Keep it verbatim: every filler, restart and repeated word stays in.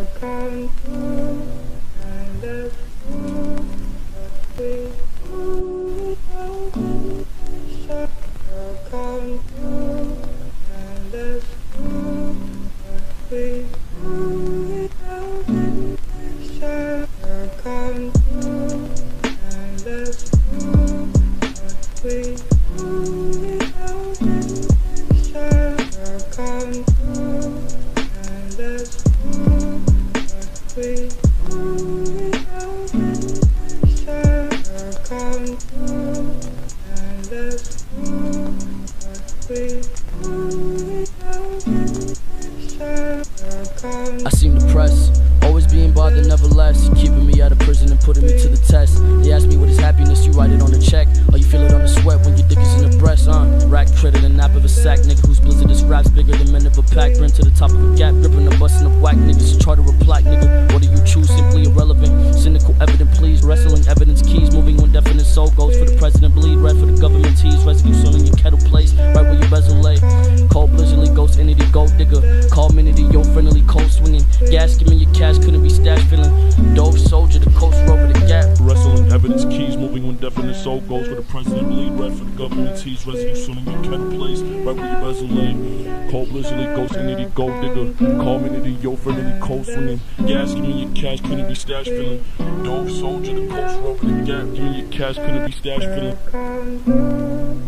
I seem depressed, always being bothered, never less. Keeping me out of prison and putting me to the test. They ask me what is happiness, you write it on a check. Or you feel it on the sweat when your dick is in the breast, uh Rack credit and nap of a sack, nigga whose blizzardous raps bigger than men of a pack. Burn to the top of a gap, gripping a bustin' of whack niggas. Charter a plaque, nigga, what do you choose? Simply irrelevant, cynical, evident please. Wrestling evidence keys, moving when definite soul goes. For the president bleed, red for the government tease. Residue soon in your kettle place, right where your bezel lay. Cold blizzardly, ghost entity, gold digger. Call minity, yo friendly, cold swinging. Gas, give me your cash, couldn't be stashed feeling. Dove soldier, the coast over the gap. Wrestling evidence keys, moving when definite soul goes. For the president bleed, red for the government tease. Residue soon in your kettle place, right where your bezel lay. Cold blizzardly, ghost entity, gold digger. Call minity, yo friendly, cold swinging. Gas, give me your cash, couldn't be stashed feeling. Dove soldier, the coast over the gap. Give me your cash, couldn't be stashed feeling.